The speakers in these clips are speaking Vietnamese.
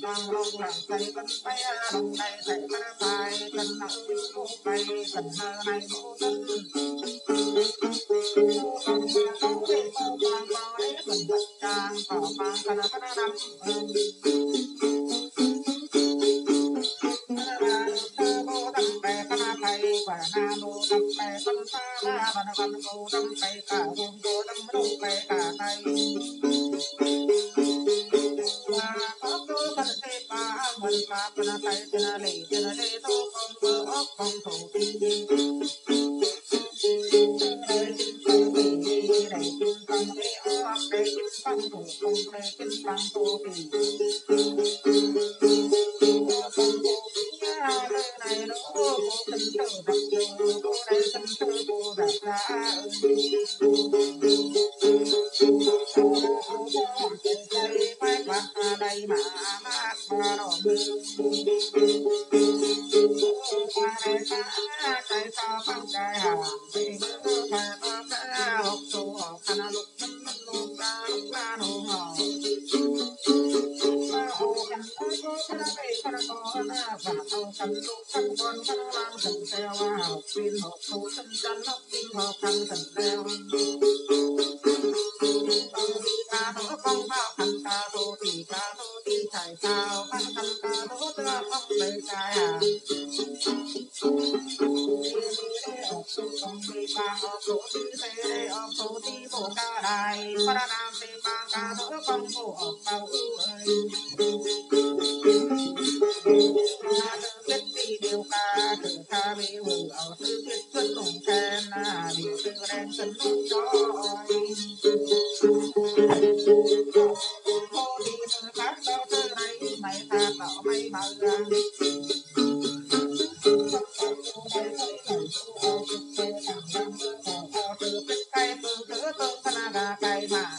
mang long làm say cân bay đồng này say cân bay cân nặng cô bay cân này cô cân không mà có để bao vàng bao để cân bạch trang bảo vàng cân năm quả na đô đâm bè phân xa ba và văn cô đâm bè cả hồn cô đâm đô bè cả tay và có cô cần thế ba mình ba cần tay cần lệ tô con mơ ốc con thủ tinh đầy kim bằng lệ ốc đầy kim bằng thủ không đầy kim bằng thủ tỷ này nó cô cần thơ đặt cô đây cần thơ cô đặt ra đây phải bắt đây mà mát mà đỏ mưa qua đây xa cây sao phăng cây hà về mưa phải bắt ra học số học khăn lúc lúc ra nụ hò cô khăn về khăn có na và ao khăn lúc khăn con khăn lang khăn treo học viên học số chân chân học viên học khăn khăn treo ca thổ phong bao khăn ca thổ tỷ chạy sao khăn khăn ca thổ tơ phong đầy trái à không đi ba học số tỷ thế học số tỷ bộ ca đài para nam te ba ca thổ phong bộ học bao ơi biết đi điều ca từ xa về vừa ở tư biết xuân đồng chen là điều từ đen sân lúc cho cô đi từ khác đâu từ này mày tha bảo mày mờ từ biết cây từ thứ từ khana gà cây mà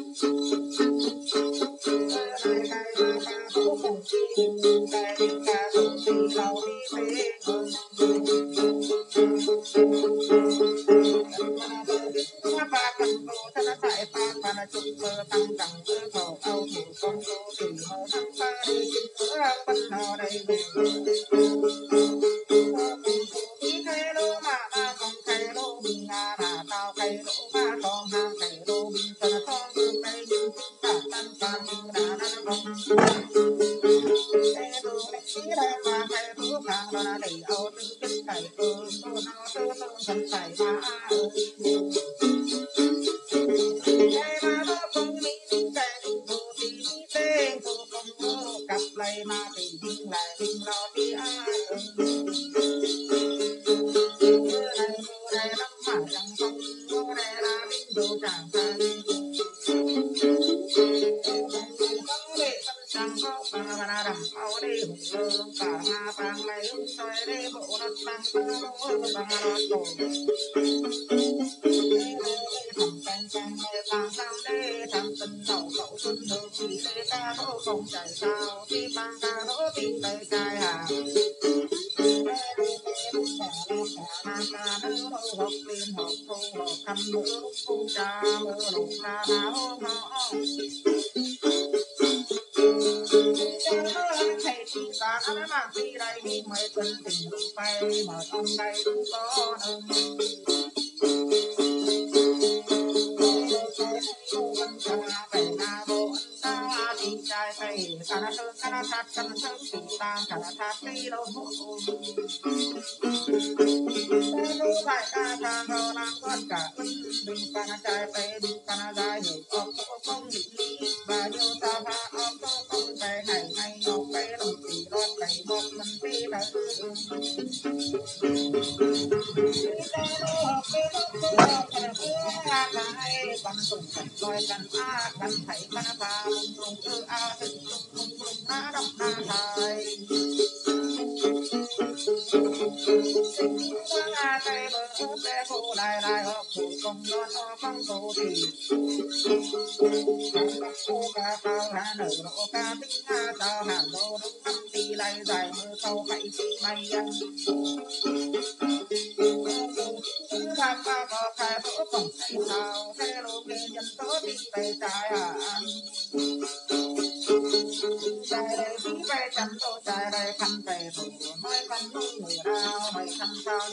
chúng mơ tăng tăng cơ khẩu âu thủ con cô thì mơ thăng xa đi chinh cửa bất hò đầy về đi thế lô mà không thế lô mình là tao cây lô mà con hàng cây lô mình cần con đường cây nhưng cả tan tan mình đã không thế lô đi đây mà thế lô hàng đó là đầy âu tư chân cày cơ nó tư tư chân cày mà cặp lại mà thì đi lại tình lo đi ai này lắm mà chẳng không cô đây là bình đồ chẳng phải chẳng có bà đầm áo đi hùng lương cả nga vàng lấy hùng xoay đi bộ đất bằng tơ lỗ bằng đọt cổ thầm canh canh mê vàng sang đê thầm tình đầu cậu xuân đường chỉ đê ca đỗ không chạy sao đi bằng ca đỗ tìm đầy cài hà ca nữ học liên học thu học khăn nữ lúc thu cha mơ lục la đá hô ngõ thầy chị ta đã mang đi đây đi mấy tuần tình lúc bay mà trong đây cũng có nâng trai phải cana sơn cana sát cana sơn tình ta cana sát đi đâu phải ca ca ngô nam con cả bình cana trai phải bình cana dài hiểu ốc không định lý và nhiều ta pha ốc không phải này này nhọc phải đồng tỷ lót cày bọc mình đi là bằng sủng cảnh loài cảnh a cảnh thấy cảnh pha lùng tư a tình lùng na đậm na thai a cây bờ bé cô lại lại học thủ công non o phong cô thì cô ca cao hà nở nọ ca tính a sao hà đô đông năm tì lại dài mưa sau hãy chi may ăn tham ba có khai bữa còn chạy sao thế lô kê nhân tớ đi về trái à trái đây sao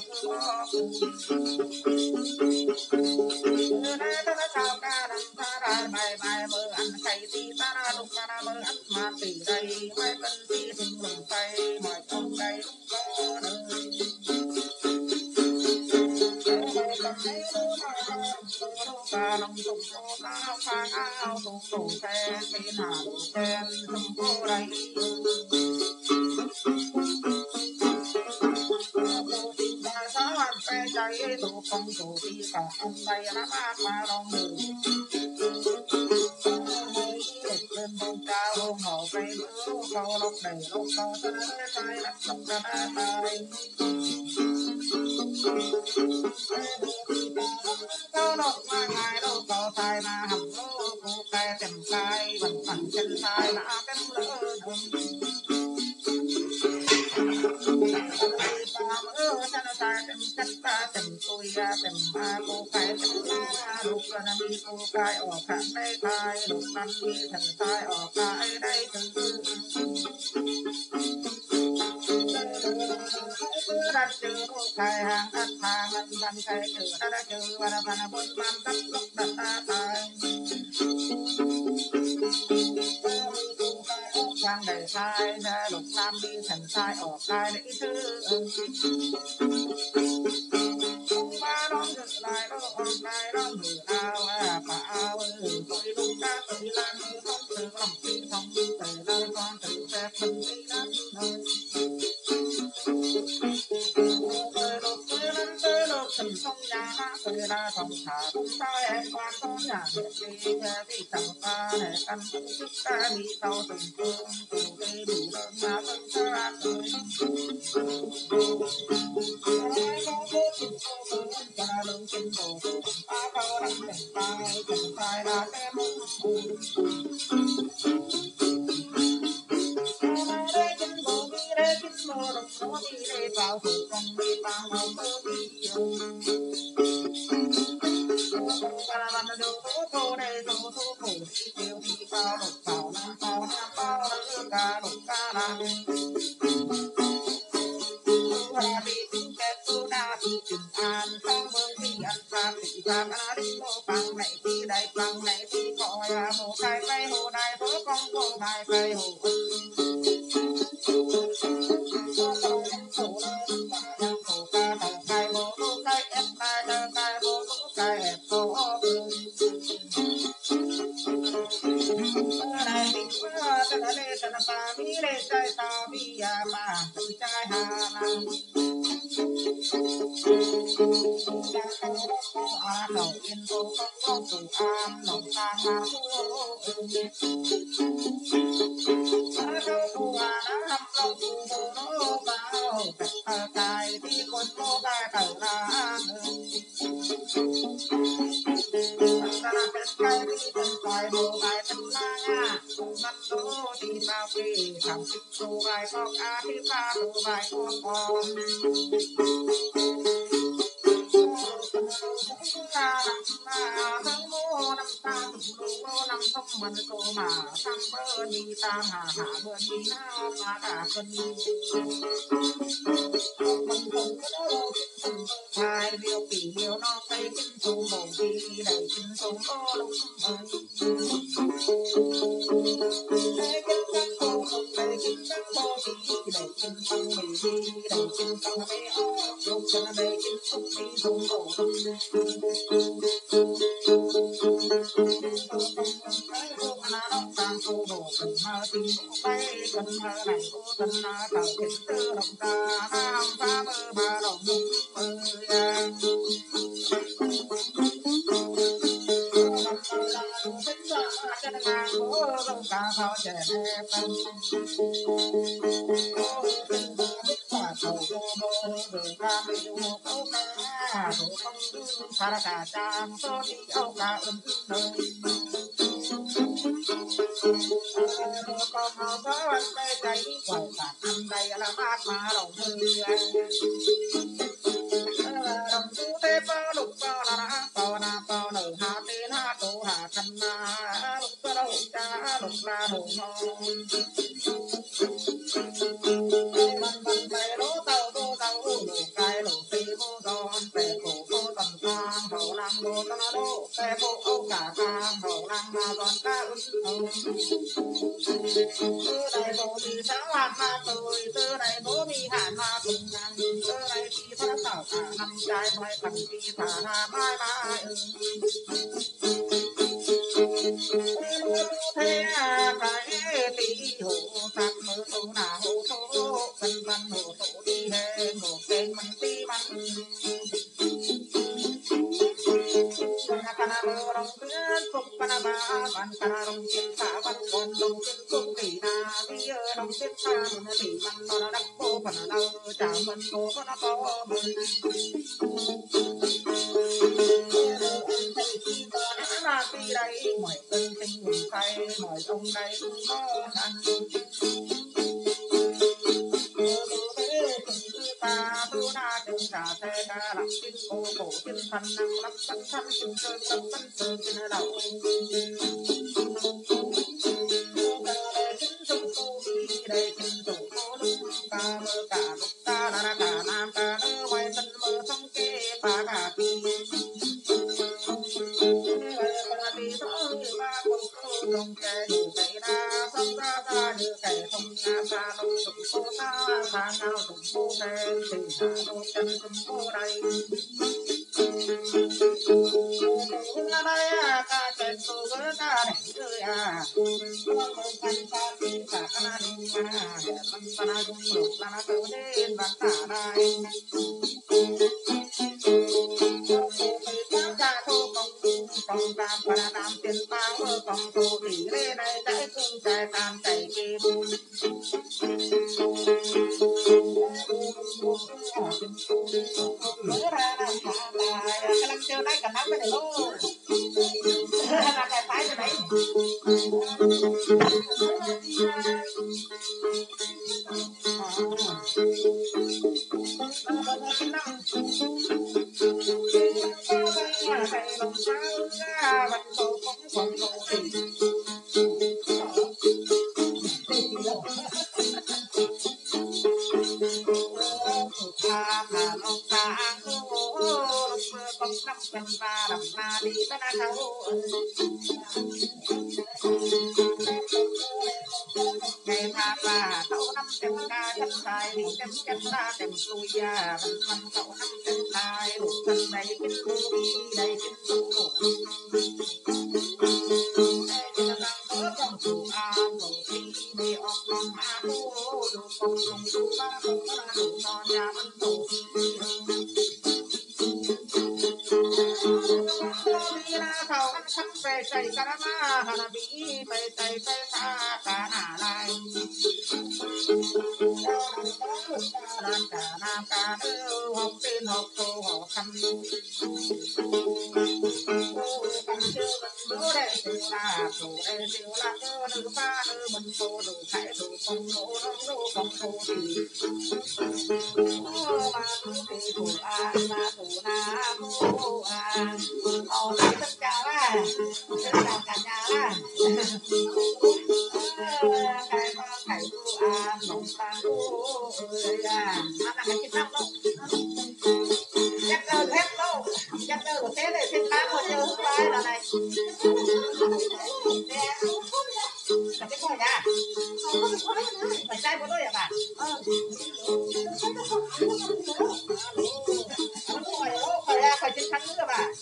nay ta sao ca đầm ta ra bài bài mơ ăn cây ti ta ra lục ta ra mơ ăn mà tỷ đây mai tân ti thình lùng tay mọi trong đây lúc có đời ca lòng sùng cô cao pha áo sùng sùng sen bên hà sen sùng cô đây sáu anh xe chạy tụ phong tụ đi cả ông đây nó mát mà lòng đường lên bông cao hôn hồ cây bướu câu lóc đầy lóc câu ta tay đất sông ta tay câu lóc mà ngày đâu câu tay mà hầm lô cô cây tìm tay bằng phẳng chân tay mà cái lỡ chân tay tìm chân ta tìm tôi ra tìm ma cô cây tìm la lục là mi cô cây ở khăn đây tay lục năm mi thần tay ở cây đây từ đặt chữ khai hàng đặt hàng đặt văn khai chữ đã chữ và văn bốn văn tất lục đặt ta tay sang đầy sai ra lục nam đi thần sai ở khai đấy thứ ba đón ngự lại đó online đó người ao à bà ao tôi đúng đã tôi làm như không từ lòng tin không từ nơi con từ xe phân đi lắm tới lúc tình sông nhà tôi ra phòng thả cũng tay em quan con nhà đi theo đi tầm ta để căn sức ta đi sau từng phương từ đây đủ lớn mà thân ta tôi ta lưng chân bộ ta câu đâm chân tay là cái mông để chân bộ đồng số đi để vào thủ công đi vào màu mơ đi ta làm được thô đây thô khổ đi tiêu đi vào đục vào nam bao lỡ cả đục cả nam ra đi tìm kết tu na đi tìm an sang bơi đi ăn sang đi ra đi mô bằng này đi đây bằng này đi coi hồ khai bay hồ này bố con hồ này bay hồ thằng thích đồ bài con á thì pha đồ bài con tháng mô năm ta mô năm không mình cô mà thăm bơ đi tam hà hạ bơ đi na mà cả cân mình không có hai điều kỳ điều nó cây kinh số màu đi đầy kinh số có lúc đầy kinh tăng cô không đầy kinh tăng cô đi đầy kinh tăng mì đi đầy kinh tăng mê ô lúc chân đầy kinh xúc đi xuống cổ tăng cô đồ cần mơ tình cô bay cần mơ này cô cần thở kinh tư đồng ta nam pha mơ mà đồng mơ ca sao trẻ em đường ca miêu câu ca đồ không phá cả trang số đi âu ca đời con hào có anh đây chạy quẩy cả ăn đây là mát mà đồng mưa đồng tu thế bao lục bao là bao nở hà tên hà tổ hà căn na lục bao đầu cha lục la đồ ngon bằng tay lỗ tàu đồ cài lỗ con bè cổ cô tầm sang hậu lang đô tân đô bè cổ âu cả sang hậu lang mà còn ca ưng từ đây bố thì sáng hoàn ma tôi từ đây bố mi hạn ma cùng ngàn từ đây thì thả thảo cả năm trai mai thằng thì thả hà mai mai thế cái tí hồ sạc mơ tô nà hồ thô văn văn hồ thô đi hè hồ kênh mình tí măng kana mơ rong tuyết phúc kana ba văn kana rong tiên phá văn còn rong tiên phúc tỷ na bây giờ rong tiên phá mình tỷ măng nó đắc cô phần đâu chào mình cô có nó có mình là vì đây mọi tân tình người say mọi ông đây cũng có năng ta tu na chân trà xe ca lặng chân cô cổ chân thân năng lắm thân thân chân sơn tâm thân sơn chân đầu chân sông cô đi đây chân sông cô lúc ta mơ cả lúc ta là cả nam ta đỡ ngoài sân mơ sông kê phá cả phi không kẻ như cây đa sông ra ra như kẻ không nhà xa đông sụp cô ta xa ngao sụp cô khen thì hà đô chân sụp cô đây ở đây ca chạy cô với ca để chơi con một căn ca thì cả ca đi mà để văn văn dung lục là tự đến văn cả đây con tam para tam tiền bao con tô tỷ lê này chạy cung chạy tam chạy kia bùn nữa ra làm cái lăng chơi đây cả năm cái này luôn là cái phải cái này thầy lòng sao vẫn tổ cũng còn tổ thì ta thả lòng ta cô lúc mưa con năm chân ta đầm na đi ta na thấu ngày tha và thấu năm chân ca chân tài đi chân ta tìm xuôi ra văn thấu năm chân tài đủ thân này kinh tu đi đây kinh tu cổ trong chủ a cổ thi đi ốc lòng a cô đủ công lòng đủ ba đủ ba đủ non nhà văn tổ đi na thầu ăn khăn về chạy cả na hà bị về chạy về xa cả nà lại làm cả nam cả nữ học tin học cô học thăm cầm chưa bữa đây từ là thủ đây từ là nữ ba nữ mình cô đủ phải đủ không nô đủ không cô thì ba nữ thì thủ a na thủ na cô a họ lại tất cả là tất cả cả nhà là cái ba thầy cô a nông ta cô ơi à nó là cái năm đâu chắc hết đâu chắc của thế này thêm tám một giờ hôm nay là này là cái coi nha phải trai của tôi à bà phải chiến thắng nữa bà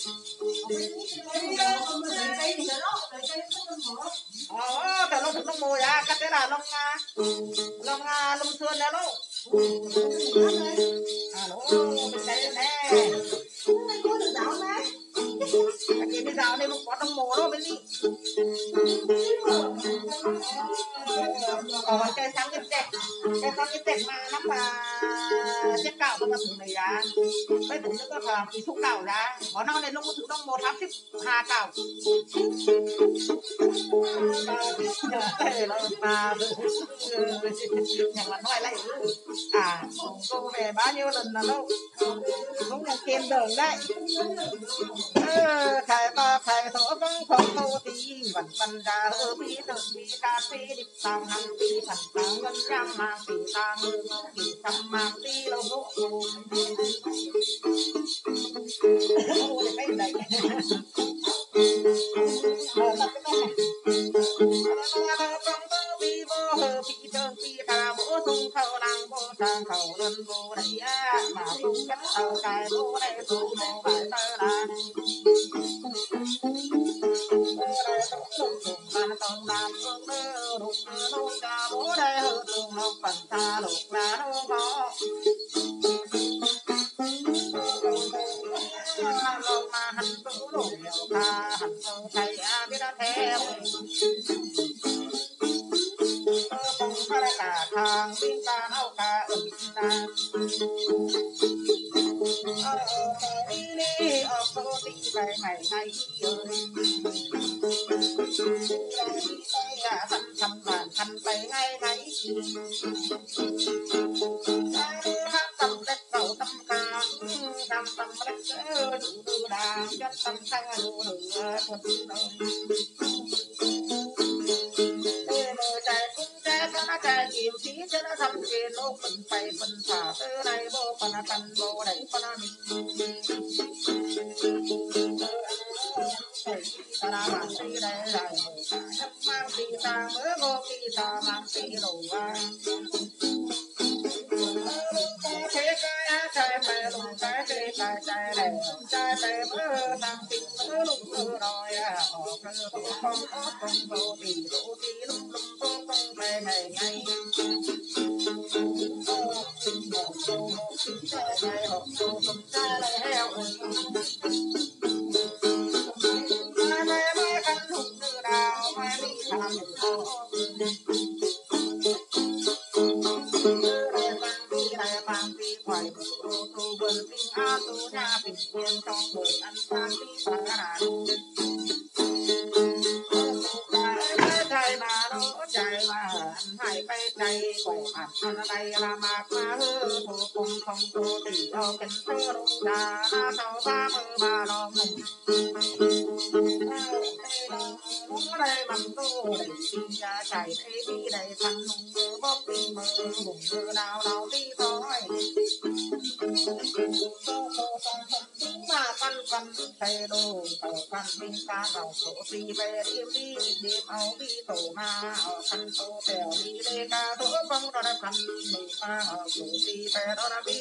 แต่ลงถึงลงโมยอะก็ได้ละลงลงเทือนแล้วลูกเป็นใจแน่cái bây giờ đây lúc có trong mồ đó bên đi cái sáng cái con cái tẹt mà nó mà chết cào nó thử này ra mấy thử nữa có kỳ thúc cào ra có nó này lúc thử trong một tháng tiếp hà cào nhàng là nói lại cô về bao nhiêu lần là đâu cũng là khen đường đấy khai ba khai thổ vắng không thô tí vẫn phần ra hơ bí tự bí ca phê địch tàng hằng tí phần tàng ngân nhang mang tí tàng ngư kỳ thăm mang tí lâu ngộ cái này tập cái này bi vô hờ bi trơn bi thà bố sung thâu lang bố sang thâu lên bố đầy mà sung cắt thâu cài bố đầy sung bố bài tơ đànมันต้องนำลูกเนื้อลูกลูกจะโมได้เฮตุงนกปัญชาลูกนาโนมอลงมาหันตู้ลูกเหี่ยวคาหันตู้ไทยอาบิดาแทวคงพระกาทางวิ่งการเอากาอึ่งนานี่ออกโตตีไปไงไงเอ้ยทันทำผ่านทันไปไงไงถ้าตำเล็กเก่าตำกลางทำตำเล็กดูดาจัดตำข้างดูเหนือคนเลยใจกุ้งใจก็น่าใจยิ้มสีจะน่าทำเกลโลกเป็นไปเป็นผ่าเตอในโบปนักันโบได้ปนันตาบางสีได้ได้บางสีตาเมื่อโบกีตาบางสีโลวาใจใจไปลงใจใจใจใจแหลมใจไปเมื่อทางติดเมื่อลุกเมื่อรอยออกเรือตัวคงออกคงโตตีลุกโตคงไปไงไงใจใจหกโตคงใจแล้วไม่กันหุบเนื้อดาวไม่มีทางหนึ่งโตบางปีไข่ตูบนปิ้งอาตูหน้าปิ้งเพียงทองเบิกอันบางปีปากกาดใจมาโน้ใจมาหายไปใจไข่ผัดอะไรละมากมาเฮ้อโถคงคงโตตีเอาเป็นเธอลงดาหน้าเสาฟ้ามือมาลองมุมได้มันโตได้ดียาใจได้ดีได้ทันมุมมือบ๊อบปีมือบุ่มมือดาวเราที่ต้อยมาพันพันไทยโลเต่าพันบินตาเราโสตีไปดีดีดีเอาดีโตมาเอาพันโตแถวดีเลกาตัวฟังเราได้พันมือมาเอาโสตีไปเราได้บี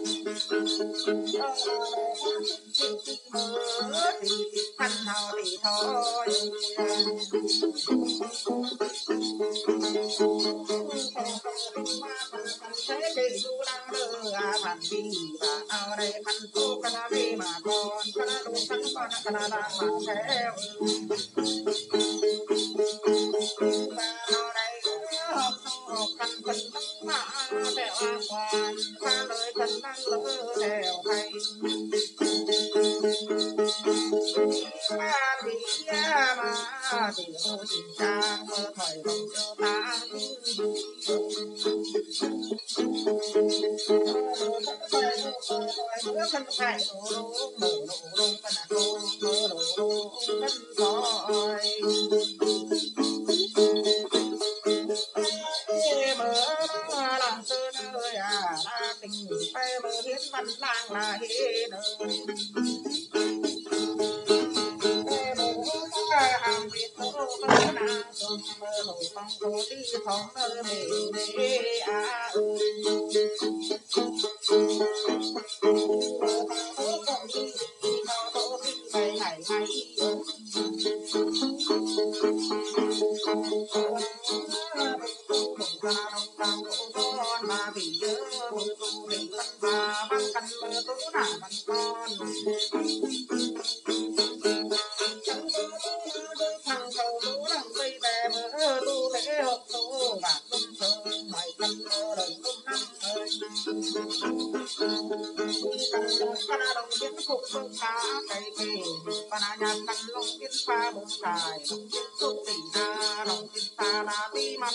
ตีพันเฮาตีทอยใช้ดีดูดังเรือพันดีเอาอะไรพันตู้กระดาษมาก่อนกระดาษลูกทั้งก้อนกระดาษมาแถวเอาอะไรกันเป็นตั้งมาแต่ว่าก่อนมาเลยกันตั้งเลยแล้วไทยมาดีมาดีโอ้จริงจังเมื่อถอยลงเจอทางเมื่อคนไทยโลลงกันโลกันซอยเมื่อหลังเจอเลยลาติงไปเมื่อเห็นมันล่างลาเห็นหางบิดโตก็นาจนเมื่อหลงฟังโตที่ท้องเมื่อเมย์อาไปไหนไหนมาบีเยอะมือตูเด็กมันมาบังกันมือตูหน้ามันก้อนฉันก็ดูทางเขาดูดังไปแต่เมื่อดูแต่หกตูบาดตุ้มเธอหน่อยกันเมื่อเดินตุ้มน้ำเอ่ยกันลงกันลงยินขุกตุกขาไก่เกยปนาญากันลงยินฟ้าบงกายลงยินสุตีนาลงยินตาลาตีมัน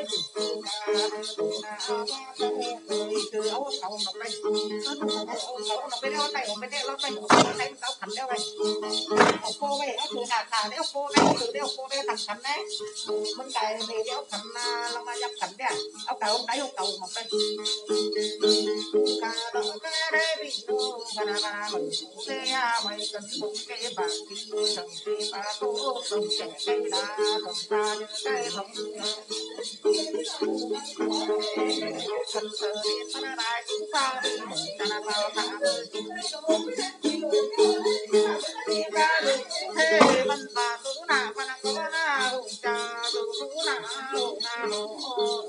คือเอาเขาหมดเลยเอาเขา nó cái đeo này nó cái đeo nó này nó khẩn đeo này cô về nó cứ thả đeo cô này cứ đeo cô đây thằng khẩn đấy mình cái này đeo khẩn là mà nhập khẩn đấy áo cầu đáy áo cầu một đây cả đó cái đấy bị nó mà mình thế mày cần một cái bạc thì chẳng thì bà tô không trẻ cái đá không ta như cái không cần sơ đi ta đại chúng ta đi ta là bao ta thế văn bà tú na văn tú na hùng cha tú na hùng na hùng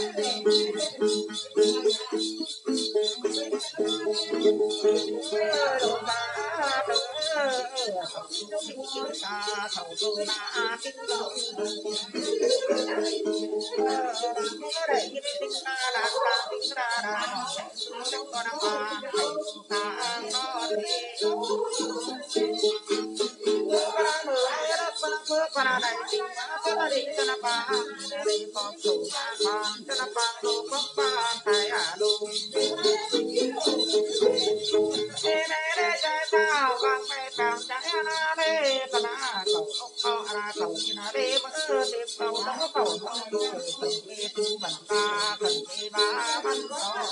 ta thầu tu na kinh cầu để kinh ta là ta kinh ra là trong con ma ta nó đi para đại chính para đi cho nó ba để con chủ con cho nó ba đồ con ba thái à đồ để trái bao vàng mẹ càng trái na để con na cầu ông na cầu na để bữa tiếp cầu đó cầu nó đồ từng nghe tu bản ta cần đi ba văn đó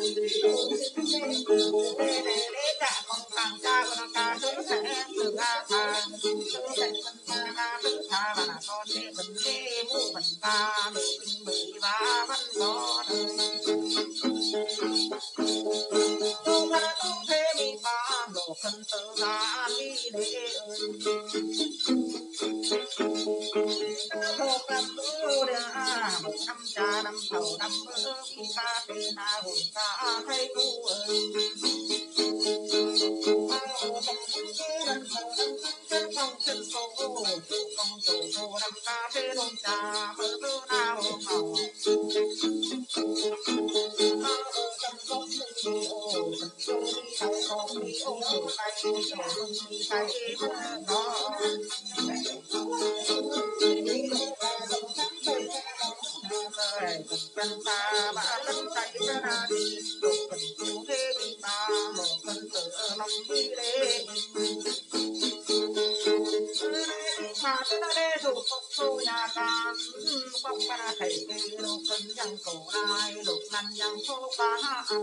để trả con càng cha con càng thứ sẽ từ a thang ta tự tha và là con đi mình đi mu mình ta bị ba văn đó tu ra tu thế mi ba lộ thân tự ra đi để thô cầm tu ra một năm cha năm thầu năm bữa khi ta tên na hồn ta thấy tu không chân sâu không chủ vô năm ta thế nông trà bữa tư nào màu cầm công đi ô cầm đi thâu không đi ô tay đi tay đó cần ta ba cần tay ra đi cần tu thế đi ta một cần tự lòng đi để mà ta để dù không tu nhà ta không ba thầy kê đâu cần chẳng cổ ai lục năn chẳng phố ba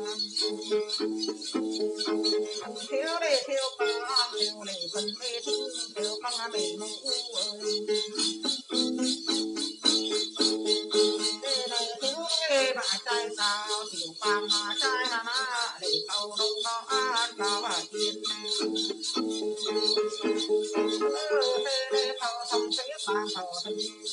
thiếu để thiếu ba thiếu để cần mê thương thiếu ba để nụ bà trai sao tiểu phàm mà trai na để câu đông đó ăn cao bà tiên thâu thầm thế bàn thâu thầm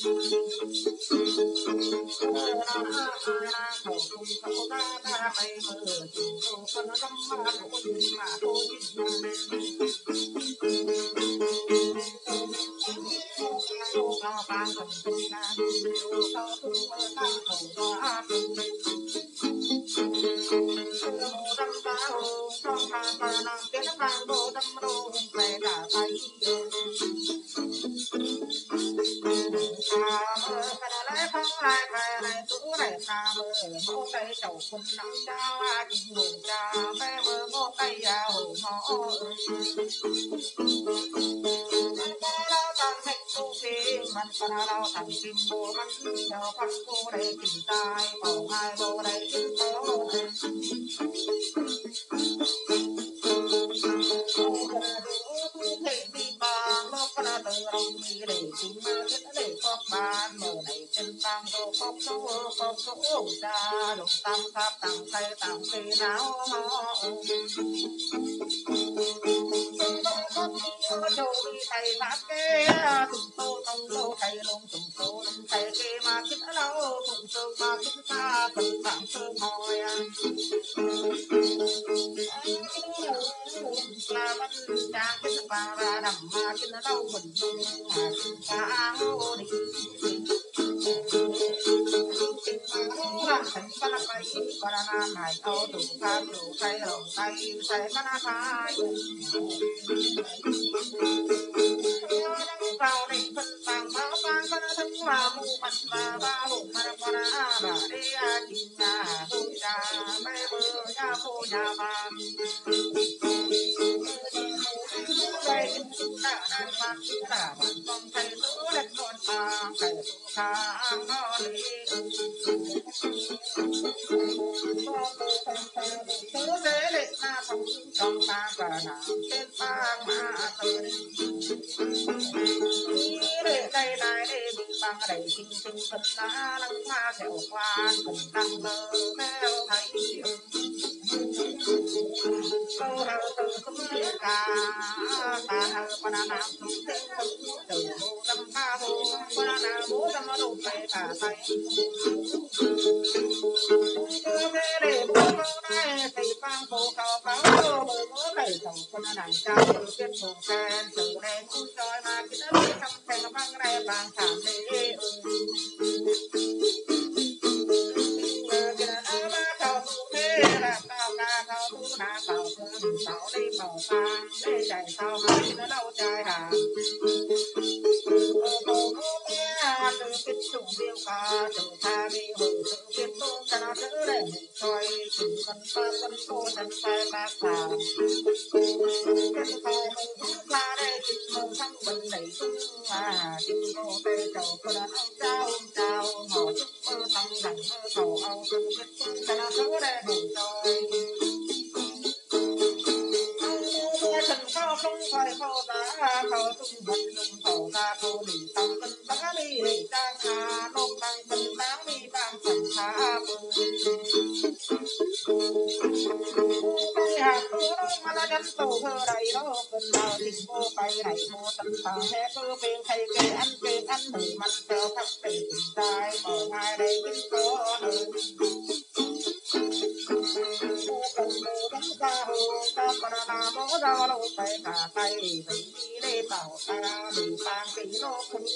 thâu tung thâu ta bay mơ thâu phân cắm mà thôi cao vang thầm thầm na thâu tung ta thâu ta đâm ta hồ trong ta làm tiếng vang đô đâm đô về cả tay lấy phong lại về này tú này ta mơ mô cây chậu quân nắm cha chim buồn cha bé mơ mô cây hồ mô lao thành thành tu phi mình còn lao thành kim bồ mình đầu phát cô đây kim tai bầu hai bồ đây kim bồ từ lòng mi để chính ma thiết để phật ban mở này chân tăng đồ phật số ra lục tăng pháp tăng cây não châu đi thầy pháp kê tùng tô tông tô thầy lông tùng tô lông thầy kê mà kín lâu tùng sơn mà kín ta cần tạm sơn hồi là văn trang kín bà ra đầm mà kín lâu mình mà kín ta ngô đi thành ba cây ba na này ô tùng tham đủ cây lồng cây xây ba na khai vào này phân vàng pháo vang ba na thân mà mu mặt mà ba hùng mà con bà đi chim nhà hùng nhà mẹ mơ nhà cô nhà bà đây đã đang mang đã bằng con thầy lũ lên con ta thầy khang nó đi tứ thế lệ na thông trong ta cờ nào trên bang mà tới để đây này để bị băng đầy sinh sinh phân lá lăng ma theo quan cùng tăng mơ theo thấy câu hào từ không biết cả ta hào quan nam không tên không từ vô tâm ca vô quan nam vô tâm đủ phải cả tay cứ thế để bố câu này thì băng phố cao báo bởi bố này tổng quan nam trao từ biết vùng sen từ đây cũng trôi mà cái đó trong thành băng này băng thảm đi cao tu na cao thương cao đi cao sang để chạy sao mà nó đâu chạy hà cô nghe từ biết trùng điêu ca từ tha đi hồi từ biết tung cho nó đỡ để mình coi chỉ cần ba con cô chân tay ba phà chân tay mình ra đây chỉ mong thăng bình đẩy tung mà chim cô tê trầu cô đã trao mỏ chúc mơ thăng rằng mơ cầu ao từ biết tung cho nó đỡ để mình coi thần cao không phải khâu giá khâu tung thần lùng khâu giá khâu đi tăng cân giá đi để trang hà nộp tăng cân đáng đi tăng thần hà cây hạt cơ đó mà là chân tổ thơ đầy đó cần nào tình cô bay này cô tận thằng thế cơ bên thầy kê ăn hử mặt theo khắp để tình trai mở hai đây bên có đời cần đồ đắng ca hồ ta còn là mỗ rau đâu phải cả tay thì để bảo ta bị sang cái nó không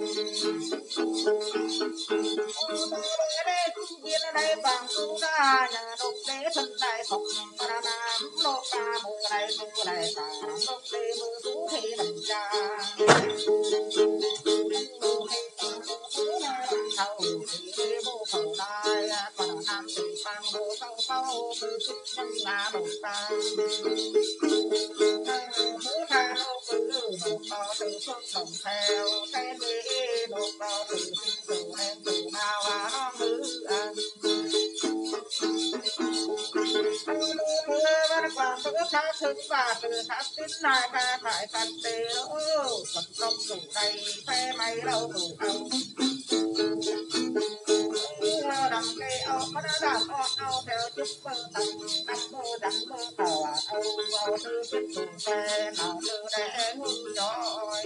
đây cũng biết đây bằng tu ra nhà đục đế thân đại phòng ra nam lô ca mưa đây cả đục đế mưa tú thì đầm cha thâu thì bố khẩu đại còn nam thì bằng đồ câu câu từ chút chân là đục ta hứa tha lô cứ đục bao từ suốt đồng theo cái đi đục bao từ từ em từ nào nó hứa văn quan thứ khác thứ và từ khác tính này ta phải phạt đề đó phần công đủ đầy phe máy đâu đủ đâu đằng cây áo nó đằng áo theo chút mơ tầng đằng mơ tàu áo thư biết dùng xe nào từ để hung giỏi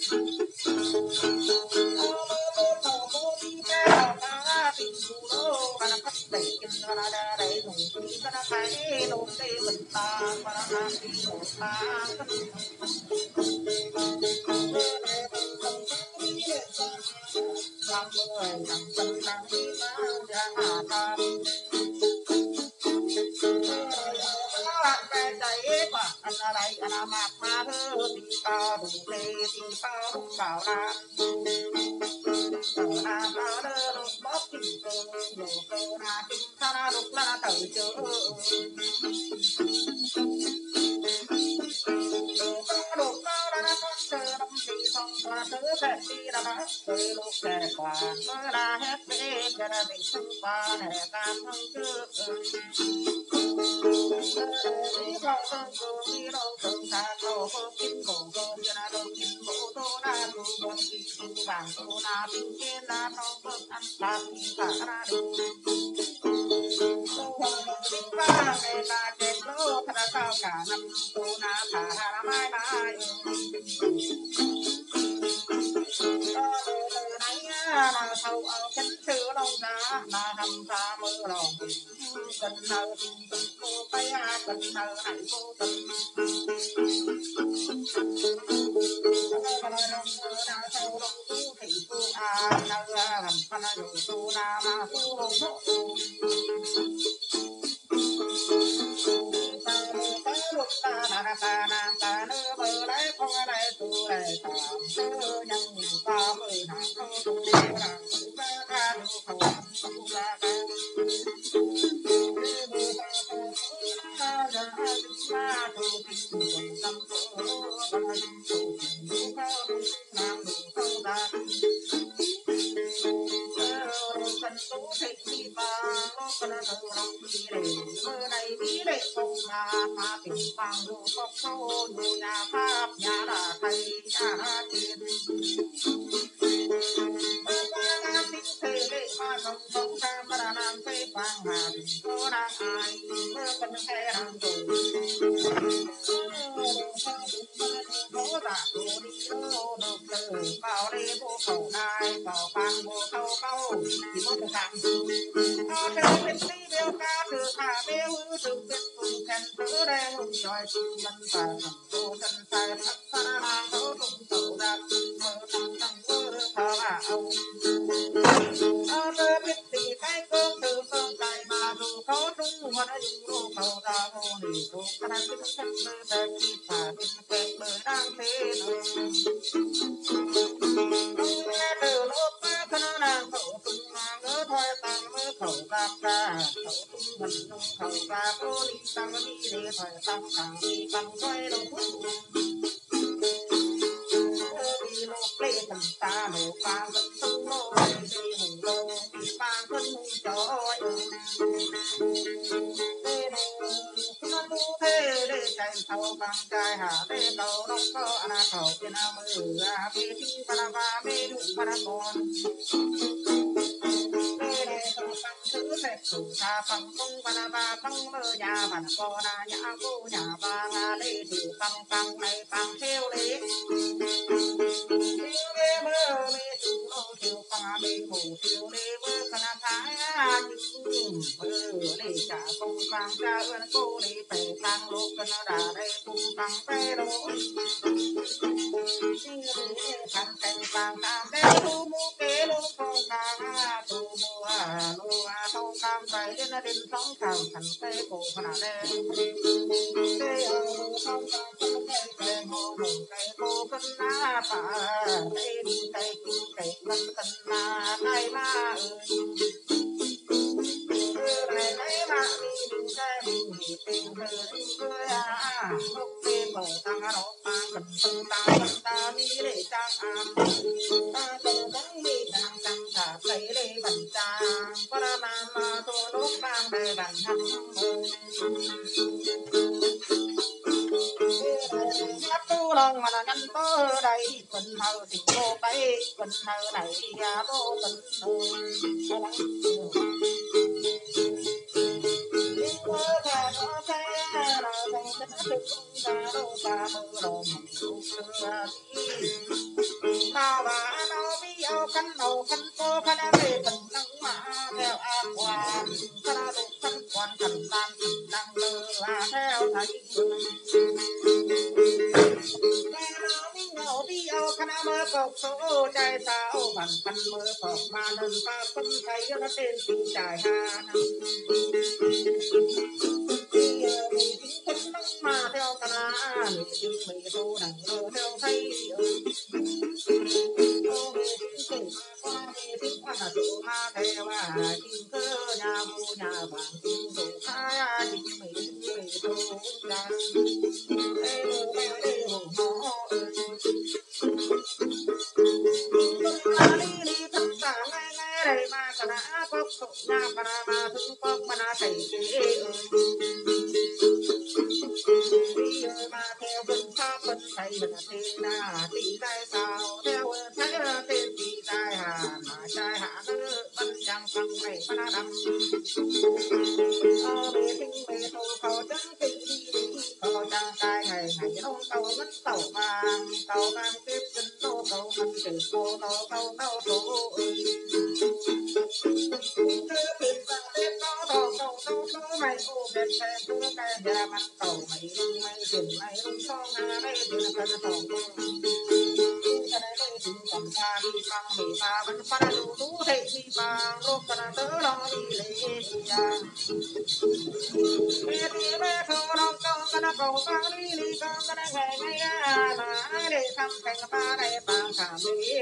tàu bố đi theo ta tình dù đô và nó phát đẩy và nó đã đẩy dùng khí và nó thấy đô tê mình ta và nó làm đi đổ ta làm người đằng chân đằng đi mang ra hà ta cái chạy quả anh là đây anh mặc mà hư tình ta đủ tê tình ta đúng bảo là na ta đơ lúc bóp tình cơ đồ cơ na tình ta na lúc là tự chớ đồ ta là con chờ đâm thì xong là thứ sẽ đi là nó từ lúc kẻ quả mới là hết đi cho nên mình không qua để cam không chứ đi vào sân cầu đi đâu thường ta cầu không kinh cầu cầu cho nên đâu kinh cầu tô na cầu cầu kinh vàng tô na kinh trên na thong phật ăn tạt thì cả na đi tô hoàng kinh vàng ngày ta chết lô thật cao cả năm tô na thả hà mai mai là thâu ở cánh sư đông ra là hầm ra mưa lòng cần nợ tình cô tay cần nợ này cô tình na thâu đông tu thì tu nợ làm phân dù tu na mà tu hồng lúc ta na ta nơ mơ lấy phong lấy tu lấy tạm sơ nhân ta mơ nàng không tu phân thơ lòng đi để mơ này đi để không mà pha tình bằng dù có sâu dù nhà pháp nhà đã thầy nhà đã tiền tính thế để mà không không cam mà nàng phê vàng hà có đang ai mơ phân khe đang rồi có đã đồ đi đâu được từ vào đây vô khẩu ai vào bằng vô khẩu câu chỉ muốn được thằng nó theo bên đi đeo ca từ hạ đeo từ bên cùng khen từ đây hùng trời từ lần và thằng cô thân sai thắt sa nàng có cùng tàu ra mơ thằng thằng mơ thơ à ông nó theo bên đi cái cơn từ cơn đại mà dù có đúng mà đã dùng đồ khẩu ra vô thì tôi khả năng biết thân mơ đẹp đi và bên kẹt đời đang thế nào nghe từ lúc thân nàng khẩu tung mà ngỡ thôi tăng mơ khẩu ra ca khẩu tung thần tung khẩu ra cô đi tăng đi để thôi tăng tăng đi tăng quay đầu phút đi lô lê thần ta nổ vàng vẫn sông lô đi hùng lô đi vàng thân hùng trời nó tu thế để chạy thâu bằng trai hạ để cầu đốc có ana khẩu trên am mưa mê thi para va mê đủ para con để cầu bằng thứ sẽ thủ tha bằng công para va bằng mơ nhà bằng con nhà cô nhà vàng để thủ bằng này bằng theo lễ lễ mơ mê thủ lô chiều bằng mê mù chiều lễ mơ khana thái mơ để trả công bằng cha ơn cô để phải tăng lô cân đã đây cùng bằng tay đồ thành thành bằng tam để thu mua kế lô không cả thu mua lô không cam phải đến đến sóng thẳng thành tay cổ khana đây để không cam cây hồ mùng cây cô cân ná phá cây đi cây kim cây cân cân ná cây ma này mấy mà đi cái mình thì tìm người lúc đi bầu tăng nó tăng cần ta đi để trang ta từ đấy đi trang thả lấy để bẩn trang có là mà tôi lúc đang để bẩn hầm tu lòng mà nhân tơ đây quần hờ thì cô bay quần hờ này vô quần nào bà nào biết ao khăn đầu khăn cô khăn để từng nắng mà theo an toàn khăn đầu khăn quan khăn tan năng lơ là theo thầy nào biết ao khăn mơ cọc số trai sao bằng khăn mơ cọc mà lần ta phân thấy nó tên tình trai hà mà theo ta mình mình tu đằng đâu theo thấy là tu ma theo chính cơ nhà vu nhà vàng tu hai chính mình tu ra đi tất cả ngay ngay đây mà cả đã có số nhà mà thứ có mà thầy mà theo phân pháp phân thầy là tên là tỷ đại sao theo thấy tên tỷ đại hà mà trai hạ nữ phân chẳng phân này phân đâm bề tinh bề thô khẩu trắng tinh đi khẩu trắng trai ngày ngày ông tàu mất tàu vàng tiếp chân tô tàu phân tử cô tàu số tiền vàng tiếp tàu mày ô đẹp xe cứ cái nhà mặt tàu mày tiền mày lung xong mày tiền cần tàu cái này thì cầm ra đi bằng mì ba vẫn phát đủ thế thì bằng lúc cần tớ lo đi lấy nhà thì bé thâu long công cần cầu bằng đi con cần ngày ngày mà để thăm cảnh ba này bằng cả mỹ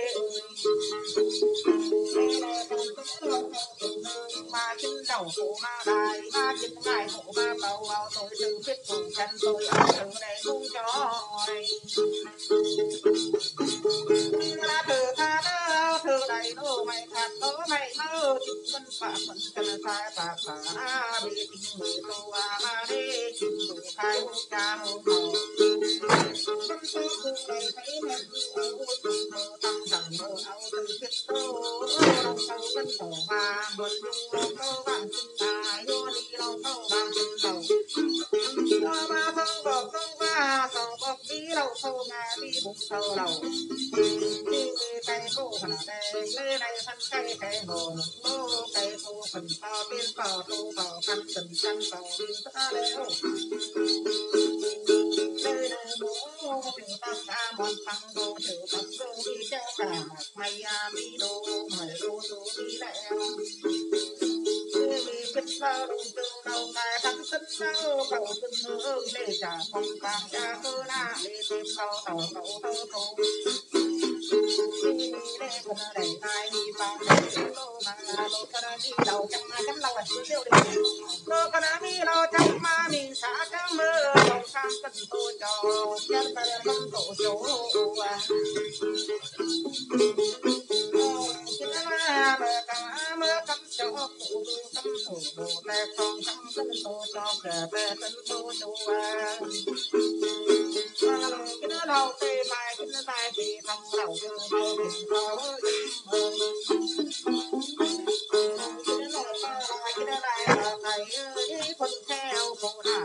mà chân đầu của ma đài ma chân ngài của ma bầu vào tôi từ biết cùng chân tôi ở từ đây cũng cho là từ tha thử lại nô mày phạt tố mày mơ chụp phân phạt phân chân sai phạt phá bị tình người tô mà đi chụp đủ khai hô cha hô màu phân số cùng đầy thấy mẹ ở mơ tăng rằng mơ áo từ kết tô lòng sâu cân tổ mà buồn nhung câu vàng sinh tài vô đi lòng câu vàng sinh đầu ba sông bọc sông ba sông bọc đi đầu sâu ngà đi bụng sâu đầu đi cây cô phần đây lê này thân cây cây hồ lô cây cô phần to tiên to tu to căn cần căn to đi ta lêu lê này bố tiểu tam ca một thằng đồ tiểu tam đồ đi cha cả mày đi đồ mày đồ đồ đi lẹo biết sao đồng từ đầu ngày thắng sân sao cầu sân hương để trả phòng vàng cha cơ na để tìm cầu tàu tàu tàu tàu để con đẩy ai đi vào để lô mà lô con đi đầu chấm lâu là chưa tiêu được lô con đi lâu chấm mà mình xả chấm mưa lòng sang cân tô cho chân ta không tổ chỗ mưa cắm cho cụ cắm thủ đồ tay con cắm cân tô cho kẻ bé cân tô cho cái nó đầu tê mai cái nó tai thì thằng đầu cơ đầu thì thò cái nó cái nó này này con theo cô nà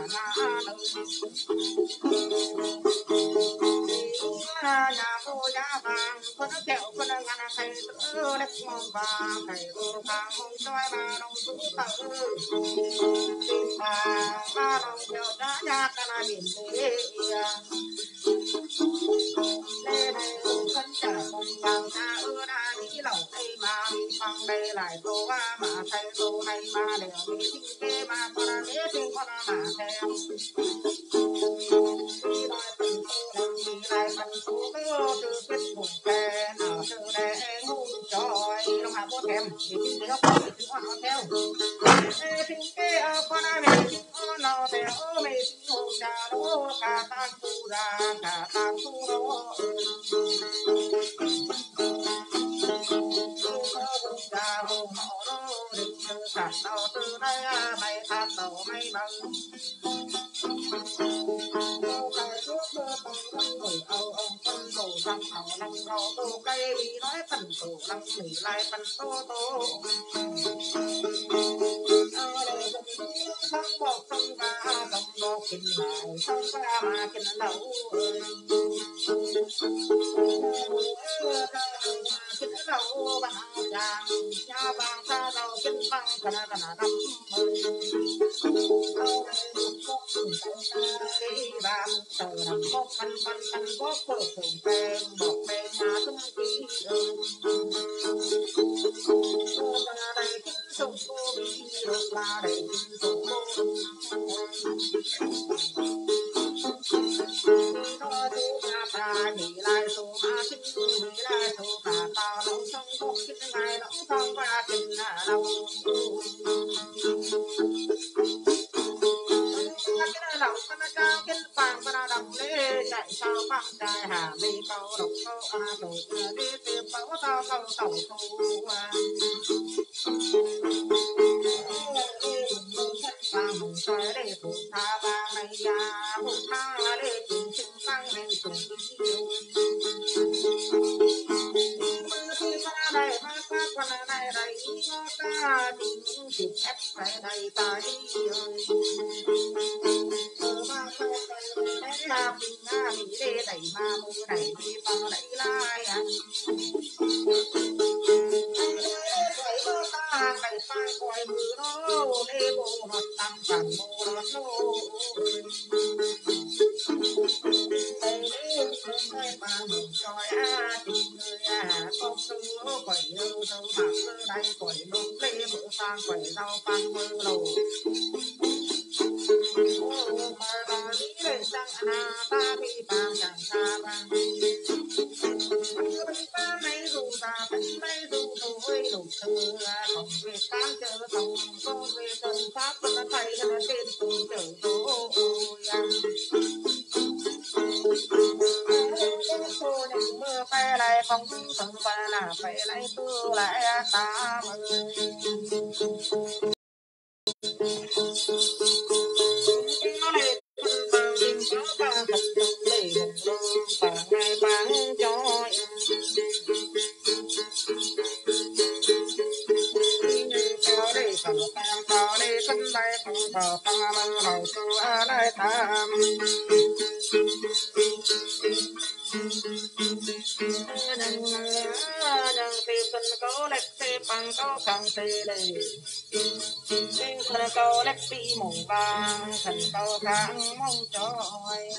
nhà cô giá vàng con nó kẹo con nó ngăn thầy đất ngon vàng thầy cô vàng không xoay ba đồng tú tờ ba đồng kẹo giá giá ta là điểm thế lê này con trả con vàng ta na nghĩ lẩu đây mà mình bằng đây lại tô mà thầy tô này mà đều mình thích kê mà con là biết thì con là mà theo đi lại phần tô đi lại phần số từ kết bụng kè nào từ để ngu tròi trong hạ bố thèm thì chính cái con thì chính con nó theo chính cái con là mình chính con nó theo mình chính hồn trà đó cả tan tu ra cả tan tu đó ra hồ họ đó đừng sạt đầu từ đây mày thạt đầu mày bằng cái thuốc mưa bằng răng người ông phân tổ răng thảo lòng đầu tô cây vì nói phần tổ lòng thủy lại phần tô tô thăng bọc thăng ba dòng bọc kinh lại thăng ba mà kinh lẩu kinh lẩu bằng vàng nhà vàng xa đầu kinh vàng cả năm đi bàn tờ nằm bốc khăn bốc phở phồng phèn bọc phèn mà tung kỹ đây kinh sông cô bị là đây kinh sông cô nó chú ta nghỉ lại số mà kinh nghỉ lại số mà ta lòng sông bốc kinh ngày lòng sông và kinh lòng cái lòng con cao kinh vàng con đầm lê chạy sao phăng chạy hà mi câu độc câu tụ đi tìm bảo tao câu tàu thu vàng xoay để phụ tha ba mày ya phụ tha để cùng chung tăng nên cùng đây ba con này đây ta tình chụp ép phải đây ta đi ba con này là mình để đẩy mà mưa đẩy đi bằng đẩy lại đẩy phai coi mưa nó để bộ mặt tăng phản bộ nó đây mà mình coi tình người con sư quẩy đâu đâu mà đây quẩy lúc lê vợ sang quẩy rau pan mưa đầu mà là lý lệ sang ta bị bàn chẳng xa bàn ta này dù ta bên đây dù thôi đủ thư còn về cán chợ tổng có về tân pháp nó thấy nó tên tù chở tố cô này mưa phải lại không thần và là phải lại tôi câu lại ta nó lên bằng tình có ba thật để hùng bằng ngày bán cho có đi cầm tam có đi cân tay không có ta mang hậu su a lại tam nhân ti cân có lệch ti bằng có càng ti đây cân có lệch ti mông vàng cân có càng mông trôi